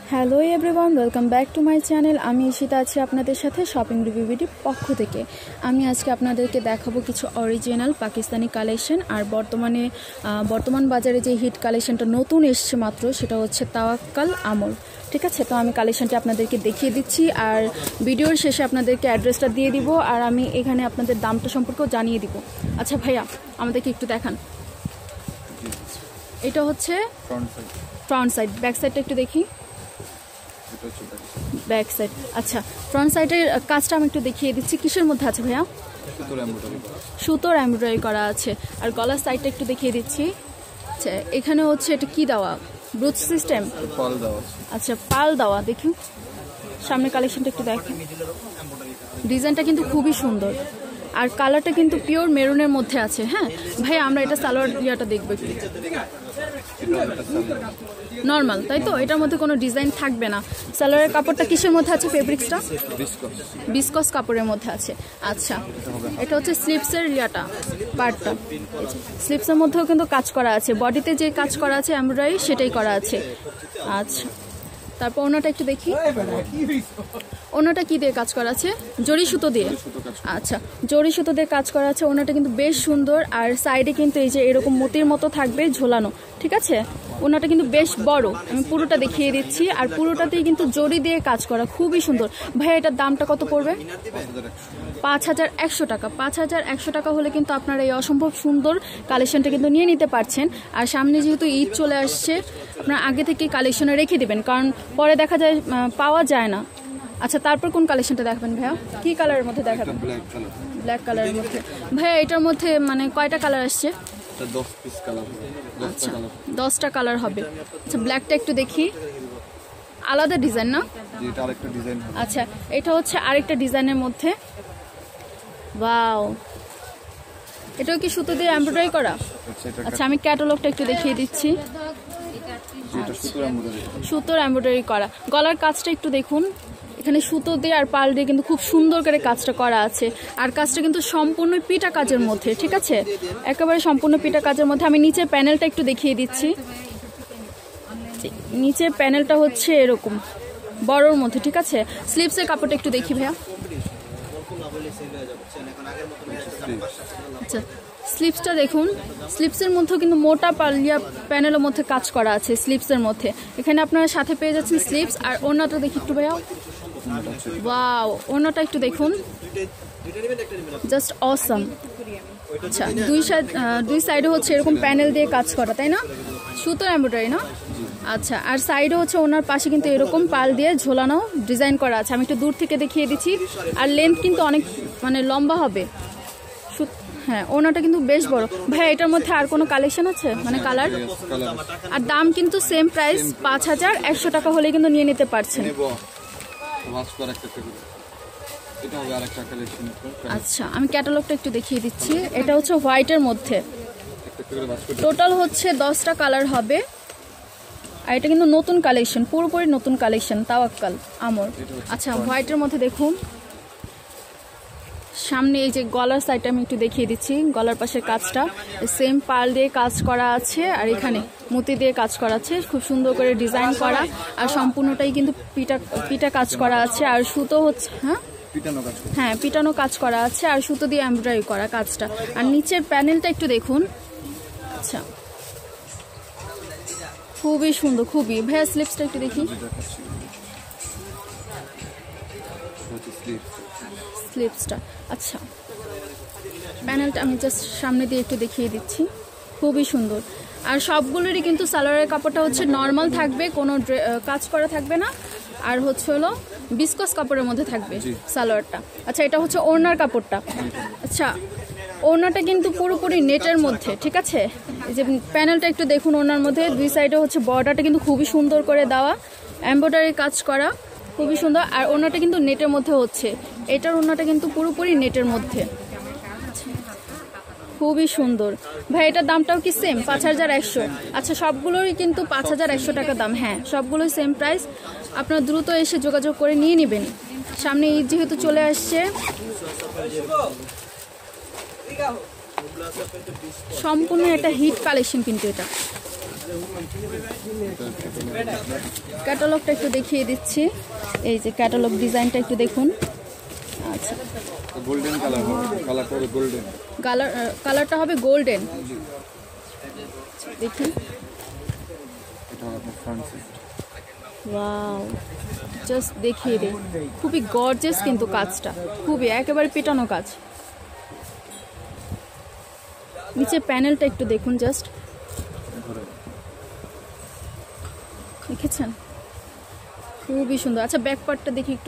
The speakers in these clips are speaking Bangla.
Hello everyone, welcome back to my channel. আমি ঈশিতা আছি আপনাদের সাথে শপিং রিভিউ ভিডিওর পক্ষ থেকে। আমি আজকে আপনাদেরকে দেখাবো কিছু অরিজিনাল পাকিস্তানি কালেকশন। আর বর্তমান বাজারে যে হিট কালেকশনটা নতুন এসছে মাত্র, সেটা হচ্ছে তাওয়াক্কাল আমর। ঠিক আছে, তো আমি কালেকশনটি আপনাদেরকে দেখিয়ে দিচ্ছি আর ভিডিওর শেষে আপনাদেরকে অ্যাড্রেসটা দিয়ে দিব, আর আমি এখানে আপনাদের দামটা সম্পর্কেও জানিয়ে দিব। আচ্ছা ভাইয়া, আমাদেরকে একটু দেখান। এটা হচ্ছে ফ্রন্ট সাইড, ব্যাক সাইডটা একটু দেখি। ব্যাক সাইড, আচ্ছা ফ্রন্ট সাইডের কাজটা আমি একটু দেখিয়ে দিচ্ছি। কিসের মধ্যে আছে ভাইয়া? সুতোর এমব্রয়ডারি করা আছে। আর গলার সাইডটা একটু দেখিয়ে দিচ্ছি। আচ্ছা, এখানে হচ্ছে এটা কি দেওয়া? ব্রুচ সিস্টেম, আচ্ছা পাল দেওয়া। দেখুন সামনে কালেকশনটা একটু দেখেন, ডিজাইনটা কিন্তু খুবই সুন্দর আর কালারটা কিন্তু পিওর মেরুনের মধ্যে আছে। হ্যাঁ ভাই, আমরা এটা সালোয়ার ইয়াটা দেখবো একটু। নর্মাল, তাই তো? এটার মধ্যে কোনো ডিজাইন থাকবে না। সালোয়ারের কাপড়টা কিসের মধ্যে আছে? ফেব্রিক্সটা বিসকস কাপড়ের মধ্যে আছে। আচ্ছা, এটা হচ্ছে স্লিপসের ইয়াটা পার্টটা। স্লিপসের মধ্যেও কিন্তু কাজ করা আছে, বডিতে যে কাজ করা আছে এমব্রয়ডারি সেটাই করা আছে। আচ্ছা, তারপর ওনাটা একটু দেখি। ওনাটা কি দিয়ে কাজ করা আছে? জরি সুতো দিয়ে। আচ্ছা, জরি সুতো দিয়ে কাজ করা আছে। ওনাটা কিন্তু বেশ সুন্দর আর সাইডে কিন্তু এই যে এরকম মতির মতো থাকবে ঝোলানো। ঠিক আছে, ওনাটা কিন্তু বেশ বড়। আমি পুরোটা দেখিয়ে দিচ্ছি। আর পুরোটাতেই কিন্তু জরি দিয়ে কাজ করা, খুবই সুন্দর। ভাই এটার দামটা কত পড়বে? 5100 টাকা। 5100 টাকা হলে কিন্তু আপনারা এই অসম্ভব সুন্দর কালেকশনটা কিন্তু নিয়ে নিতে পারছেন। আর সামনে যেহেতু ঈদ চলে আসছে, আপনারা আগে থেকে কালেকশনে রেখে দেবেন, কারণ পরে দেখা যায় পাওয়া যায় না। আচ্ছা, তারপর কোন কালেকশনটা দেখাবেন ভাইয়া? কি কালারের মধ্যে দেখাবেন? ব্ল্যাক কালারের মধ্যে। ভাইয়া এটার মধ্যে মানে কয়টা কালার আসছে? 10টা কালার হবে। আচ্ছা, ব্ল্যাকটা একটু দেখি। আলাদা ডিজাইন না? আচ্ছা, এটা হচ্ছে আরেকটা ডিজাইনের মধ্যে। ওয়াও, এটাও কি সুতো দিয়ে এমব্রয়ডারি করা? আচ্ছা, আমি ক্যাটালগটা একটু দেখিয়ে দিচ্ছি। সুতোর এমব্রয়ডারি করা। গলার কাজটা একটু দেখুন, এখানে সুতো দিয়ে আর পাল দিয়ে কিন্তু খুব সুন্দর করে কাজটা করা আছে। আর কাজটা কিন্তু সম্পূর্ণ পিটা কাজের মধ্যে। ঠিক আছে, একেবারে সম্পূর্ণ পিটা কাজের মধ্যে। আমি নিচের প্যানেলটা একটু দেখিয়ে দিচ্ছি। নিচের প্যানেলটা হচ্ছে এরকম বড়র মধ্যে। ঠিক আছে, স্লিপসের কাপড়টা একটু দেখি ভাইয়া। আচ্ছা, স্লিপসটা দেখুন। স্লিপসের মধ্যেও কিন্তু মোটা পালিয়া প্যানেলের মধ্যে কাজ করা আছে। স্লিপসের মধ্যে এখানে আপনারা সাথে পেয়ে যাচ্ছেন স্লিপস। আর ওড়নাটা দেখি একটু ভাইয়া। ওয়াও, ওড়নাটা একটু দেখুন, জাস্ট অসাম। আচ্ছা, দুই সাইডে হচ্ছে এরকম প্যানেল দিয়ে কাজ করা, তাই না? সুতো এমব্রয়ডারি না? আচ্ছা, আর সাইডে হচ্ছে ওনার পাশে কিন্তু এরকম পাল দিয়ে ঝোলানো ডিজাইন করা আছে। আমি একটু দূর থেকে দেখিয়ে দিচ্ছি। আর লেন্থ কিন্তু অনেক মানে লম্বা হবে। হ্যাঁ, ওনাটা কিন্তু বেশ বড়। ভাই এটার মধ্যে আর কোনো কালেকশন আছে মানে কালার? আর দাম কিন্তু সেম প্রাইস, 5100 টাকা হলে কিন্তু নিয়ে নিতে পারছেন। আচ্ছা, আমি ক্যাটালগটা একটু দেখিয়ে দিচ্ছি। এটা হচ্ছে হোয়াইটের মধ্যে। টোটাল হচ্ছে 10টা কালার হবে। আর এটা কিন্তু নতুন কালেকশন, পুরোপুরি নতুন কালেকশন, তাওয়াক্কাল আমর। আচ্ছা, হোয়াইটের মধ্যে দেখুন। সামনে এই যে গলার সাইডটা আমি একটু দেখিয়ে দিচ্ছি। গলার পাশের কাজটা সেম পাল দিয়ে কাজ করা আছে, আর এখানে মতি দিয়ে কাজ করা আছে, খুব সুন্দর করে ডিজাইন করা। আর সম্পূর্ণটাই কিন্তু পিটা কাজ করা আছে। আর সুতো হচ্ছে হ্যাঁ পিটানো কাজ করা আছে, আর সুতো দিয়ে এমব্রয়ডারি করা কাজটা। আর নিচের প্যানেলটা একটু দেখুন। আচ্ছা, খুবই সুন্দর, খুবই। ভাইয়া স্লিপসটা একটু দেখি। স্লিপসটা, আচ্ছা প্যানেলটা আমি জাস্ট সামনে দিয়ে একটু দেখিয়ে দিচ্ছি। খুবই সুন্দর। আর সবগুলোরই কিন্তু সালোয়ারের কাপড়টা হচ্ছে নর্মাল থাকবে, কোনো কাজ করা থাকবে না। আর হচ্ছে হলো বিসকস কাপড়ের মধ্যে থাকবে সালোয়ারটা। আচ্ছা, এটা হচ্ছে ওড়নার কাপড়টা। আচ্ছা, ওড়নাটা কিন্তু পুরোপুরি নেটের মধ্যে। ঠিক আছে, এই যে প্যানেলটা একটু দেখুন। ওড়নার মধ্যে দুই সাইডে হচ্ছে বর্ডারটা কিন্তু খুবই সুন্দর করে দেওয়া, এমব্রয়ডারি কাজ করা, খুবই সুন্দর। আর ওড়নাটা কিন্তু নেটের মধ্যে হচ্ছে। এটার ওড়নাটা কিন্তু পুরোপুরি নেটের মধ্যে, খুবই সুন্দর। ভাই এটার দামটাও কি সেম? 5100। আচ্ছা, সবগুলোরই কিন্তু 5100 টাকা দাম। হ্যাঁ, সবগুলোই সেম প্রাইস। আপনারা দ্রুত এসে যোগাযোগ করে নিয়ে নেবেন। সামনে ঈদ যেহেতু চলে আসছে, সম্পূর্ণ একটা হিট কালেকশন কিন্তু এটা। ক্যাটালগটা একটু দেখিয়ে দিচ্ছি, এই যে ক্যাটালগ ডিজাইনটা একটু দেখুন। আচ্ছা, গোল্ডেন কালার হবে, কালারটা হবে গোল্ডেন, কালারটা হবে গোল্ডেন। দেখুন, এটা হবে ফ্রন্ট সাইড। ওয়াও, জাস্ট দেখিয়ে দিই, খুবই গর্জিয়াস কিন্তু কাজটা, খুবই একেবারে পেটানো কাজ। নিচে প্যানেলটা একটু দেখুন, জাস্ট দেখেছেন, খুবই সুন্দর। আচ্ছা, ব্যাক পার্টটা দেখি একটু।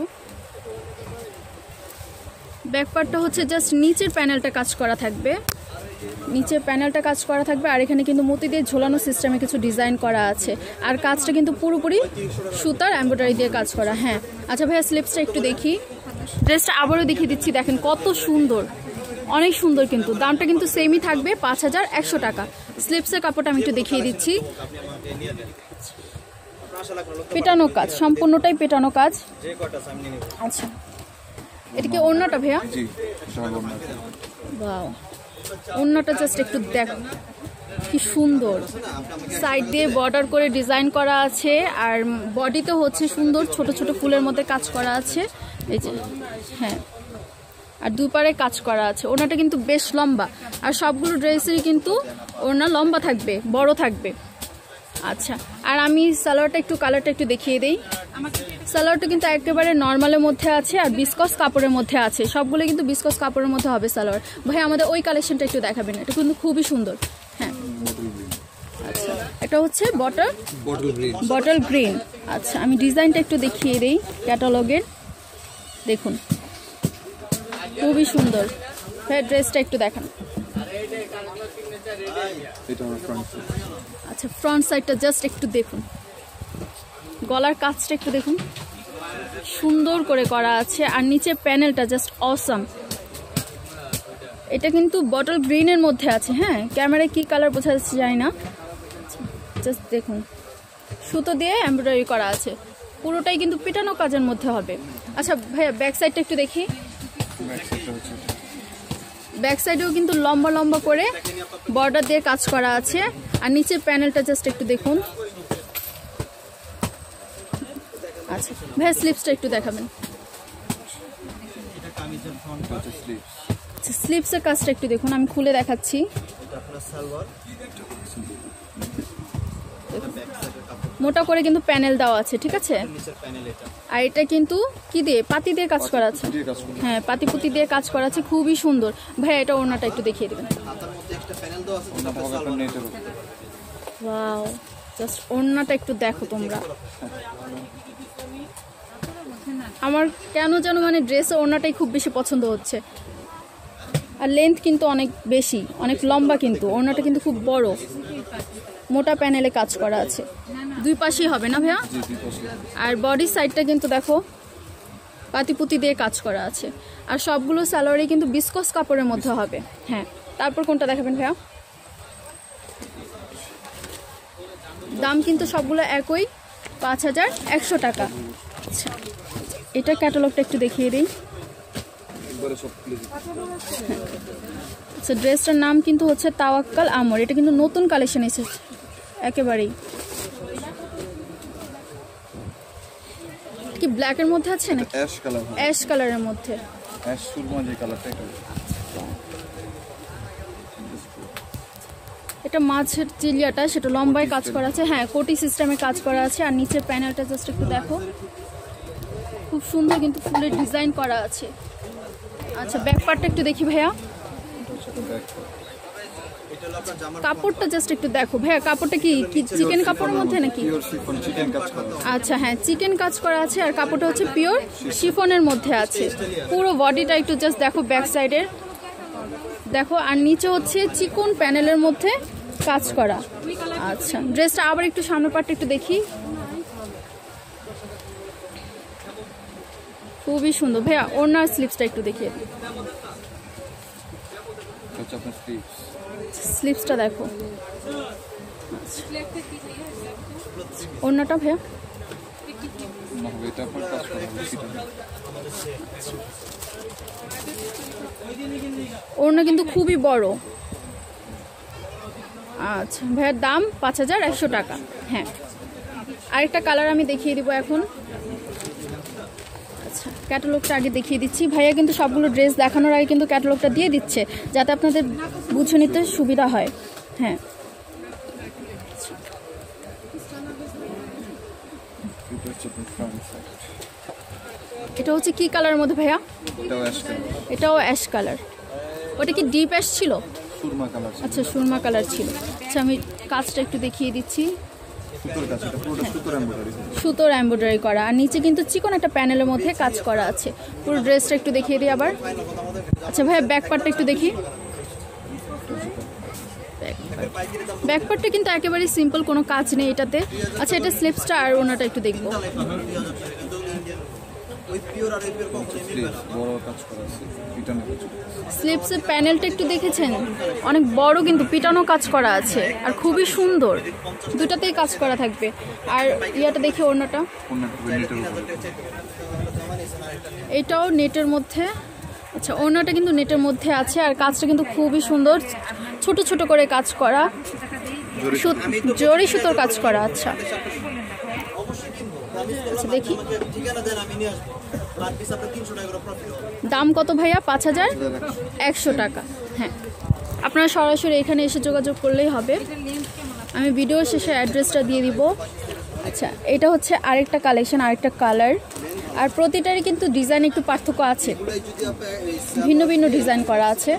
ব্যাক পার্টটা হচ্ছে জাস্ট নিচের প্যানেলটা কাজ করা থাকবে, নিচের প্যানেলটা কাজ করা থাকবে, আর এখানে কিন্তু মতি দিয়ে ঝোলানো সিস্টেমে কিছু ডিজাইন করা আছে, আর কাজটা কিন্তু পুরোপুরি সুতার এমব্রয়ডারি দিয়ে কাজ করা। হ্যাঁ, আচ্ছা ভাইয়া, স্লিপসটা একটু দেখি। ড্রেসটা আবারও দেখিয়ে দিচ্ছি, দেখেন কত সুন্দর, অনেক সুন্দর, কিন্তু দামটা কিন্তু সেমই থাকবে 5100 টাকা। স্লিপসের কাপড়টা আমি একটু দেখিয়ে দিচ্ছি, পেটানো কাজ, সম্পূর্ণটাই পেটানো কাজ। আচ্ছা, এটা কি ওড়নাটা ভাইয়া? ওয়াও, ওড়নাটা জাস্ট একটু দেখ, কি সুন্দর, সাইড দিয়ে বর্ডার করে ডিজাইন করা আছে, আর বডিতে হচ্ছে সুন্দর ছোট ছোট ফুলের মধ্যে কাজ করা আছে, এই যে। হ্যাঁ, আর দুপারে কাজ করা আছে। ওড়নাটা কিন্তু বেশ লম্বা, আর সবগুলো ড্রেসেরই কিন্তু ওড়না লম্বা থাকবে, বড় থাকবে। আচ্ছা, আর আমি সালোয়ারটা একটু, কালারটা একটু দেখিয়ে দেই। সালোয়ারটা কিন্তু একেবারে নর্মালের মধ্যে আছে, আর বিসকস কাপড়ের মধ্যে আছে, সবগুলো কিন্তু বিসকস কাপড়ের মধ্যে হবে সালোয়ার। ভাই, আমাদের ওই কালেকশনটা একটু দেখাবেন, এটা কিন্তু খুবই সুন্দর। হ্যাঁ, আচ্ছা, এটা হচ্ছে বটল গ্রিন। আচ্ছা, আমি ডিজাইনটা একটু দেখিয়ে দেই ক্যাটালগের, দেখুন খুবই সুন্দর। ভাই, ড্রেসটা একটু দেখান। আচ্ছা, ফ্রন্ট সাইডটা জাস্ট একটু দেখুন, গলার কাজটা একটু দেখুন, সুন্দর করে করা আছে, আর নিচে প্যানেলটা জাস্ট অসাম। এটা কিন্তু বটল গ্রিনের মধ্যে আছে। হ্যাঁ, ক্যামেরায় কি কালার বোঝা যাচ্ছে জানি না, জাস্ট দেখুন, সুতো দিয়ে এমব্রয়ডারি করা আছে, পুরোটাই কিন্তু পিটানো কাজের মধ্যে হবে। আচ্ছা ভাইয়া, ব্যাক সাইডটা একটু দেখি। ব্যাক সাইডেও কিন্তু লম্বা লম্বা করে বর্ডার দিয়ে কাজ করা আছে, আর নিচের প্যানেলটা জাস্ট একটু দেখুন। আচ্ছা ভাইয়া, স্লিপসটা একটু দেখাবেন। স্লিপসের কাজটা একটু দেখুন, আমি খুলে দেখাচ্ছি। মোটা করে কিন্তু প্যানেল দেওয়া আছে, ঠিক আছে। আর এটা কিন্তু কি দিয়ে, পাতি দিয়ে কাজ করা আছে। হ্যাঁ, পাতি পুতি দিয়ে কাজ করা আছে, খুবই সুন্দর। ভাইয়া, এটা ওড়নাটা একটু দেখিয়ে দেবেন। ওয়াও, জাস্ট ওড়নাটা একটু দেখো তোমরা। আমার কেন যেন মানে ড্রেসে ওড়নাটাই খুব বেশি পছন্দ হচ্ছে, আর লেন্থ কিন্তু অনেক বেশি, অনেক লম্বা, কিন্তু ওড়নাটা কিন্তু খুব বড়, মোটা প্যানেলে কাজ করা আছে, দুই পাশেই হবে না ভাইয়া। আর বডি সাইডটা কিন্তু দেখো পাতিপুতি দিয়ে কাজ করা আছে, আর সবগুলো সালোয়ারে কিন্তু বিসকস কাপড়ের মধ্যে হবে। হ্যাঁ, তারপর কোনটা দেখাবেন ভাইয়া? দাম কিন্তু সবগুলো একই, 5100 টাকা। আচ্ছা, এটা ক্যাটালগটা একটু দেখিয়ে দিই। আচ্ছা, ড্রেসটার নাম কিন্তু হচ্ছে তাওয়াক্কাল আমর, এটা কিন্তু নতুন কালেকশন এসেছে একেবারেই। কি ব্ল্যাকের মধ্যে আছে না, অ্যাশ কালারের মধ্যে, অ্যাশ সুরমা যে কালারটা, এটা মাছের চিলিয়াটা, সেটা লম্বায় কাজ করা আছে। হ্যাঁ, কোটি সিস্টেমে কাজ করা আছে, আর নিচের প্যানেলটা জাস্ট একটু দেখো, খুব সুন্দর কিন্তু ফুলের ডিজাইন করা আছে। আচ্ছা, ব্যাক পার্টটা একটু দেখি ভাইয়া, কাপড়টা জাস্ট একটু দেখো ভাইয়া। কাপড়টা কি চিকেন কাপড়ের মধ্যে নাকি? আচ্ছা, হ্যাঁ, চিকেন কাজ করা আছে, আর কাপড়টা হচ্ছে পিওর শিফনের মধ্যে আছে। পুরো বডিটা একটু জাস্ট দেখো, ব্যাক সাইডের দেখো, আর নিচে হচ্ছে চিকন প্যানেলের মধ্যে কাজ করা। আচ্ছা, ড্রেসটা আবার একটু সামনের পার্টটা একটু দেখি, খুবই সুন্দর। ভাইয়া, ওড়নার স্লিপসটা একটু দেখিয়ে দিই। স্লিপসটা দেখো, ওড়নাটা ভাইয়া ওড়না কিন্তু খুবই বড়, আচ্ছা ভাইয়ার দাম 5100 টাকা। হ্যাঁ, আরেকটা কালার আমি দেখিয়ে দিব এখন। আচ্ছা, ক্যাটালগটা আগে দেখিয়ে দিচ্ছি। ভাইয়া কিন্তু সবগুলো ড্রেস দেখানোর আগে কিন্তু ক্যাটালগটা দিয়ে দিচ্ছে, যাতে আপনাদের বুঝে নিতে সুবিধা হয়। হ্যাঁ, এটা হচ্ছে কি কালারের মধ্যে ভাইয়া? এটাও অ্যাশ কালার। ওটা কি ডিপ অ্যাশ ছিল? সুরমা কালার। আচ্ছা, সুরমা কালার ছিল। আচ্ছা, আমি কাজটা একটু দেখিয়ে দিচ্ছি। সুতোর এমব্রয়ডারি করা, আর নিচে কিন্তু চিকন একটা প্যানেলের মধ্যে কাজ করা আছে। পুরো ড্রেসটা একটু দেখিয়ে দিই আবার। আচ্ছা ভাইয়া, ব্যাক পার্টটা একটু দেখি। ব্যাক পার্টটা কিন্তু একেবারেই সিম্পল, কোনো কাজ নেই এটাতে। আচ্ছা, এটা স্লিপসটা আর ওনাটা একটু দেখবো। স্লিপসের প্যানেলটা একটু দেখেছেন, অনেক বড় কিন্তু পিটানো কাজ করা আছে আর খুবই সুন্দর। দুটাতেই কাজ করা থাকবে। আর ইয়াটা দেখে ওনাটা, এটাও নেটের মধ্যে। আচ্ছা, ওনাটা কিন্তু নেটের মধ্যে আছে আর কাজটা কিন্তু খুবই সুন্দর, ছোট ছোট করে কাজ করা, জরি সুতোর কাজ করা। আচ্ছা আচ্ছা, দেখি দাম কত ভাইয়া? 5100 টাকা। হ্যাঁ, আপনারা সরাসরি এখানে এসে যোগাযোগ করলেই হবে। আমি ভিডিও শেষে অ্যাড্রেসটা দিয়ে দিব। আচ্ছা, এটা হচ্ছে আরেকটা কালেকশন, আরেকটা কালার। আর প্রতিটারই কিন্তু ডিজাইন একটু পার্থক্য আছে, ভিন্ন ভিন্ন ডিজাইন করা আছে।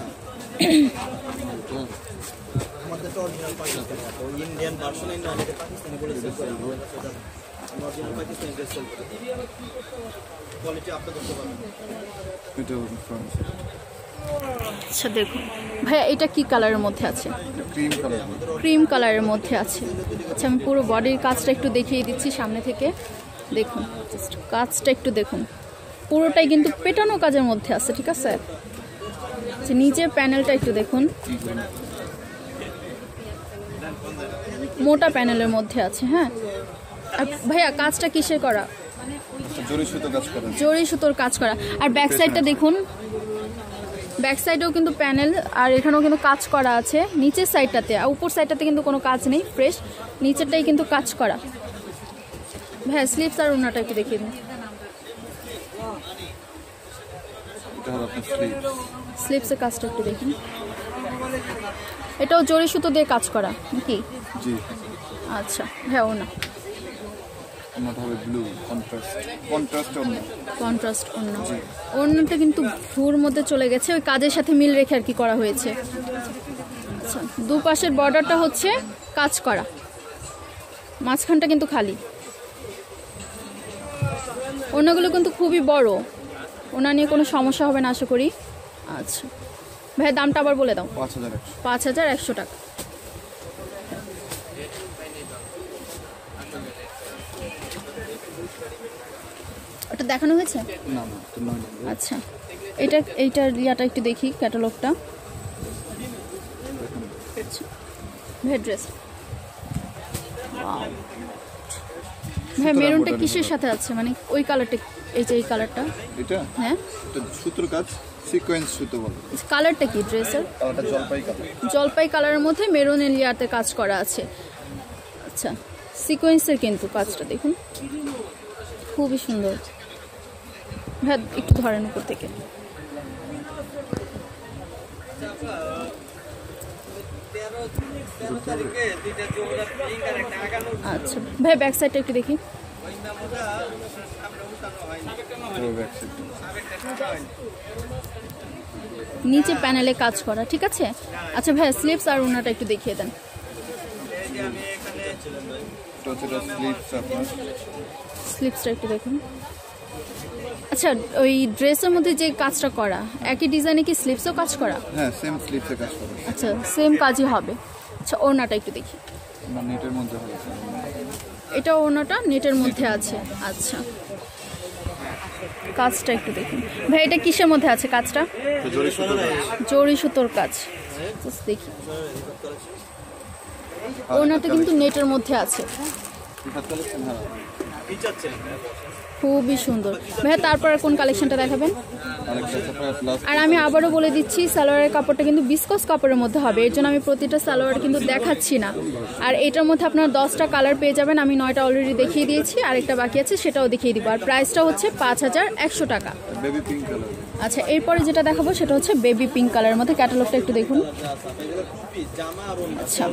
আচ্ছা দেখুন ভাইয়া, এটা কি কালারের মধ্যে আছে? ক্রিম কালারের মধ্যে আছে। আচ্ছা, আমি পুরো বডির কাজটা একটু দেখিয়ে দিচ্ছি সামনে থেকে। দেখুন কাজটা একটু দেখুন, পুরোটাই কিন্তু পেটানো কাজের মধ্যে আছে, ঠিক আছে? আচ্ছা, নিচের প্যানেলটা একটু দেখুন, মোটা প্যানেলের মধ্যে আছে। হ্যাঁ, আর ভাইয়া কাজটা কিসের করা? জরি সুতোর কাজ করা। আর ব্যাক সাইডটা দেখুন, ব্যাক সাইডেও কিন্তু প্যানেল, আর এখানেও কিন্তু কাজ করা আছে নিচের সাইডটাতে। আর উপর সাইডটাতে কিন্তু কোনো কাজ নেই, ফ্রেশ। নিচেরটাই কিন্তু কাজ করা। হ্যাঁ, স্লিপস আর ওনাটা একটু দেখিয়ে দিন। স্লিপসের কাজটা একটু দেখুন, এটাও জরি সুতো দিয়ে কাজ করা নাকি? আচ্ছা হ্যাঁ, ওনা কন্ট্রাস্ট ওনাটা কিন্তু ভুর মধ্যে চলে গেছে, ওই কাজের সাথে মিল রেখে আর কি করা হয়েছে। আচ্ছা, দুপাশের বর্ডারটা হচ্ছে কাজ করা, মাঝখানটা কিন্তু খালি। ওনাগুলো কিন্তু খুবই বড়, ওনা নিয়ে কোনো সমস্যা হবে না আশা করি। আচ্ছা ভাই, দামটা আবার বলে দাও। 5100 টাকা। ওটা দেখানো হয়েছে? আচ্ছা, এইটার ইয়াটা একটু দেখি, ক্যাটালগটা। ভাই ড্রেস, ভাই মেরুনটা কিসের সাথে আছে? মানে ওই কালারটা, এই যে এই কালারটা, এটা হ্যাঁ সুতোর কাজ, সিকোয়েন্স সুতো বলে। কালারটা কি ড্রেসের? এটা জলপাই কালার। জলপাই কালারের মধ্যে মেরুন এলিয়াতে কাজ করা আছে। আচ্ছা, সিকোয়েন্সের কিন্তু কাজটা দেখুন, খুবই সুন্দর। হ্যাঁ, একটু ধরেন উপর থেকে। আচ্ছা ভাই, ব্যাক সাইডটা একটু দেখি। নিচে প্যানেলে কাজ করা, ঠিক আছে। আচ্ছা ভাই, স্লিপস আর ওনাটা একটু দেখিয়ে দেন। স্লিপসটা একটু দেখুন। আচ্ছা, ওই ড্রেসের মধ্যে যে কাজটা করা, একই ডিজাইনে কি স্লিপসও কাজ করা? হ্যাঁ, সেম স্লিপসে কাজ করা। আচ্ছা, সেম কাজই হবে। আচ্ছা, ওনাটা একটু দেখি। নেটের মধ্যে হবে, এটা ওনাটা নেটের মধ্যে আছে। আচ্ছা, কাজটা একটু দেখুন ভাই, এটা কিসের মধ্যে আছে কাজটা? জরি সুতোর কাজ। দেখি, ওনাটা কিন্তু নেটের মধ্যে আছে, খুবই সুন্দর। ভাইয়া তারপর কোন কালেকশনটা দেখাবেন? আরেকটা আছে প্লাস। আর আমি আবারও বলে দিচ্ছি সালোয়ারের কাপড়টা কিন্তু বিসকস কাপড়ের মধ্যে হবে, এর জন্য আমি প্রতিটা সালোয়ার কিন্তু দেখাচ্ছি না। আর এটার মধ্যে আপনার 10টা কালার পেয়ে যাবেন, আমি 9টা অলরেডি দেখিয়ে দিয়েছি, আরেকটা বাকি আছে সেটাও দেখিয়ে দিব। আর প্রাইসটা হচ্ছে 5100 টাকা। Baby pink colour. আচ্ছা, এরপরে যেটা দেখাবো সেটা হচ্ছে বেবি পিঙ্ক কালারের মধ্যে। ক্যাটালগটা একটু দেখুন। আচ্ছা,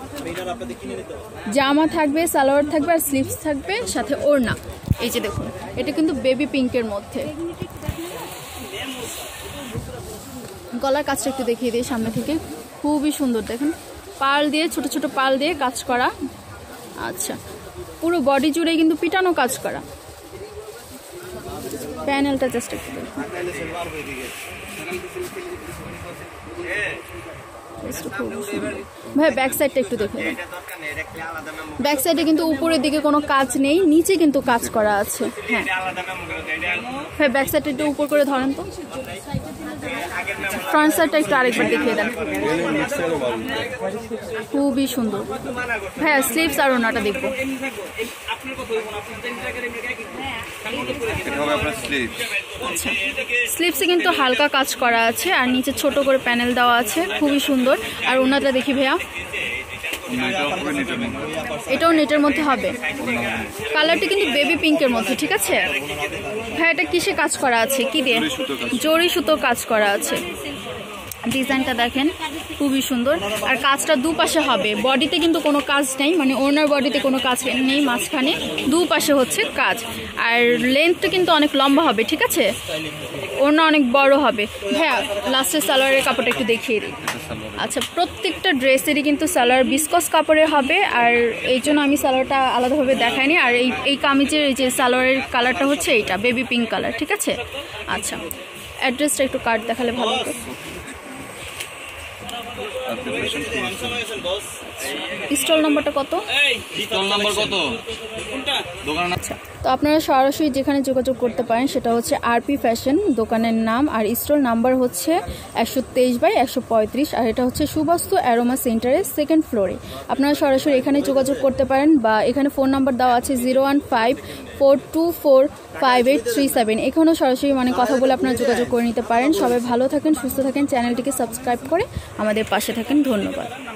জামা থাকবে, সালোয়ার থাকবে, আর স্লিভস থাকবে, সাথে ওড়না। এই যে দেখুন, এটা কিন্তু বেবি পিঙ্কের মধ্যে। গলার কাজটা একটু দেখিয়ে দিই সামনে থেকে, খুবই সুন্দর। দেখুন পার্ল দিয়ে, ছোট ছোট পার্ল দিয়ে কাজ করা। আচ্ছা, পুরো বডি জুড়ে কিন্তু পিটানো কাজ করা। প্যানেলটা জাস্ট একটু দেখুন। ভাই ব্যাক সাইডটা একটু দেখুন। ব্যাক সাইডে কিন্তু উপরের দিকে কোনো কাজ নেই, নিচে কিন্তু কাজ করা আছে। হ্যাঁ ভাই, ব্যাক সাইডটা একটু উপর করে ধরেন তো। ফ্রন্ট সাইডটা একটু আরেকবার দেখিয়ে দেন। খুবই সুন্দর। হ্যাঁ, স্লিভস আর ওনাটা দেখবো। স্লিভসে কিন্তু হালকা কাজ করা আছে, আর নিচে ছোট করে প্যানেল দেওয়া আছে, খুবই সুন্দর। আর ওনাটা দেখি ভাইয়া, এটাও নেটের মধ্যে হবে। কালারটা কিন্তু বেবি পিঙ্কের মধ্যে, ঠিক আছে। হ্যাঁ, এটা কিসে কাজ করা আছে, কি দিয়ে? জরি সুতো কাজ করা আছে। ডিজাইনটা দেখেন, খুবই সুন্দর। আর কাজটা দুপাশে হবে, বডিতে কিন্তু কোনো কাজ নেই, মানে ওনার বডিতে কোনো কাজ নেই, মাঝখানে দুপাশে হচ্ছে কাজ। আর লেন্থটা কিন্তু অনেক লম্বা হবে, ঠিক আছে। ওনা অনেক বড় হবে। হ্যাঁ, লাস্টের সালোয়ারের কাপড়টা একটু দেখিয়ে দিই। আচ্ছা, প্রত্যেকটা ড্রেসেরই কিন্তু সালোয়ার বিসকস কাপড়ের হবে, আর এই জন্য আমি সালোয়ারটা আলাদাভাবে দেখাইনি। আর এই কামিজের এই যে সালোয়ারের কালারটা হচ্ছে এইটা বেবি পিঙ্ক কালার, ঠিক আছে। আচ্ছা, অ্যাড্রেসটা একটু কার্ড দেখালে ভালো হতো। স্টল নাম্বারটা কত? স্টল নাম্বার কত? দোকান। আচ্ছা, তো আপনারা সরাসরি যেখানে যোগাযোগ করতে পারেন সেটা হচ্ছে আরপি ফ্যাশন দোকানের নাম, আর স্টল নাম্বার হচ্ছে 123/135, আর এটা হচ্ছে সুবাস্তু অ্যারোমা সেন্টারের 2nd ফ্লোরে। আপনারা সরাসরি এখানে যোগাযোগ করতে পারেন, বা এখানে ফোন নাম্বার দেওয়া আছে 01542458837। এখানেও সরাসরি মানে কথা বলে আপনারা যোগাযোগ করে নিতে পারেন। সবাই ভালো থাকেন, সুস্থ থাকেন, চ্যানেলটিকে সাবস্ক্রাইব করে আমাদের পাশে থাকেন। ধন্যবাদ।